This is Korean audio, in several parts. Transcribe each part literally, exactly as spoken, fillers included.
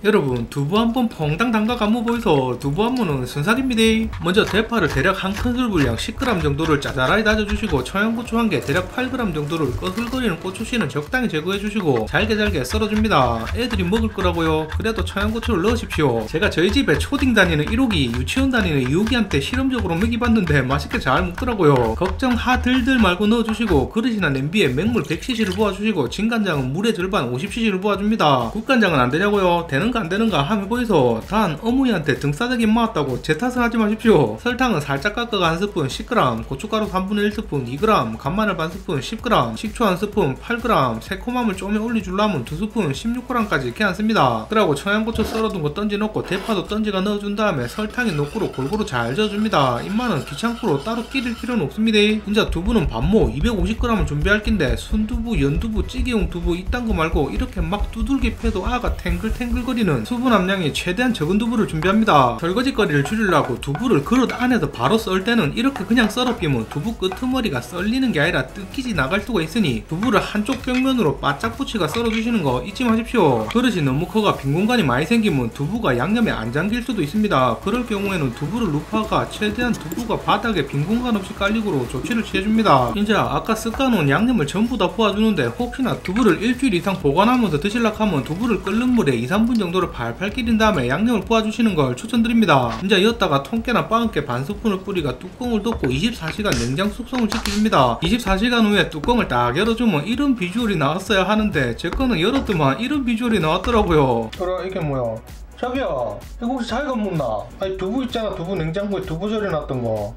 여러분, 두부 한번 퐁당 담가 감무 보이소. 두부 한무는 순삭입니다. 먼저 대파를 대략 한 큰술 분량 십 그램 정도를 짜잘하게 다져주시고, 청양고추 한 개 대략 팔 그램 정도를 꺼슬거리는 고추씨는 적당히 제거해주시고 잘게 잘게 썰어줍니다. 애들이 먹을 거라고요. 그래도 청양고추를 넣으십시오. 제가 저희 집에 초딩 다니는 일 호기, 유치원 다니는 이 호기한테 실험적으로 먹여봤는데 맛있게 잘 먹더라고요. 걱정 하들들 말고 넣어주시고, 그릇이나 냄비에 맹물 백 씨씨를 부어주시고, 진간장은 물의 절반 오십 씨씨를 부어줍니다. 국간장은 안되냐고요? 되는가 안되는가 하면 보이소. 단 어머니한테 등싸대기 맞았다고 제 탓은 하지 마십시오. 설탕은 살짝 깎아가 한 스푼 십 그램, 고춧가루 삼분의 일 스푼 이 그램, 간마늘 반 스푼 십 그램, 식초 한 스푼 팔 그램, 새콤함을 좀 올려주려면 두 스푼 십육 그램까지 이렇게 안 씁니다. 그리고 청양고추 썰어둔 거 던지 넣고 대파도 던지가 넣어준 다음에 설탕에 노꾸로 골고루 잘 저어줍니다. 입만은 귀찮고로 따로 끼릴 필요는 없습니다. 진짜 두부는 반모 이백오십 그램을 준비할 낀데 순두부, 연두부, 찌개용 두부 이딴 거 말고 이렇게 막 두들겨 패도 아가 탱글탱글거리는 수분 함량이 최대한 적은 두부를 준비합니다. 설거지거리를 줄이려고 두부를 그릇 안에서 바로 썰 때는 이렇게 그냥 썰어 끼면 두부 끄트머리가 썰리는 게 아니라 뜯기지 나갈 수가 있으니 두부를 한쪽 벽면으로 바짝 붙이가 썰어주시는 거 잊지 마십시오. 그릇이 너무 커가 빈 공간이 많이 생기면 두부가 양념에 안 잠길 수도 있습니다. 그럴 경우에는 두부를 루파가 최대한 두부가 바닥에 빈 공간 없이 깔리도록 조치를 취해줍니다. 이제 아까 쓱가놓은 양념을 전부 다 부어주는데 혹시나 두부를 일주일 이상 보관하면서 드실라 하면 두부를 끓는 물에 이, 삼 분 정도를 팔팔 끓인 다음에 양념을 부어주시는 걸 추천드립니다. 이제 이었다가 통깨나 빵깨 반 스푼을 뿌리가 뚜껑을 덮고 이십사 시간 냉장 숙성을 시켜줍니다. 이십사 시간 후에 뚜껑을 딱 열어주면 이런 비주얼이 나왔어야 하는데 제 거는 열었더만 이런 비주얼이 나왔더라고요. 그래 이게 뭐야? 자기야, 이거 혹시 자기가 먹나? 아니 두부 있잖아, 두부 냉장고에 두부 절여놨던 거.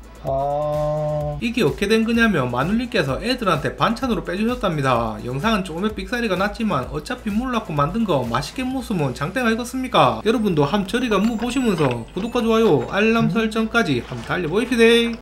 아... 이게 어떻게 된 거냐면 마눌리께서 애들한테 반찬으로 빼주셨답니다. 영상은 조금의 삑사리가 났지만 어차피 몰랐고 만든 거 맛있게 먹으면 장땡 아니겠습니까? 여러분도 함 저리가 무 보시면서 구독과 좋아요, 알람 설정까지 함 달려보십시다.